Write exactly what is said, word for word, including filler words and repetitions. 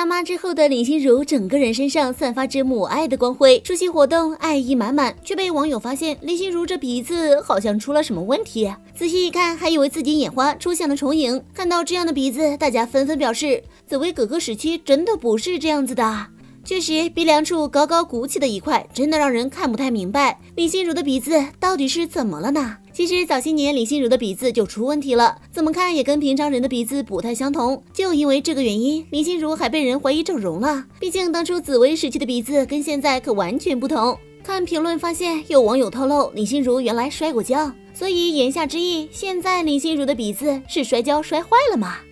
当妈之后的林心如，整个人身上散发着母爱的光辉，出席活动爱意满满，却被网友发现林心如这鼻子好像出了什么问题。仔细一看，还以为自己眼花出现了重影。看到这样的鼻子，大家纷纷表示，紫薇哥哥时期真的不是这样子的。确实，鼻梁处高高鼓起的一块，真的让人看不太明白，林心如的鼻子到底是怎么了呢？其实早些年林心如的鼻子就出问题了，怎么看也跟平常人的鼻子不太相同。就因为这个原因，林心如还被人怀疑整容了。毕竟当初紫薇时期的鼻子跟现在可完全不同。看评论发现，有网友透露林心如原来摔过跤，所以言下之意，现在林心如的鼻子是摔跤摔坏了吗？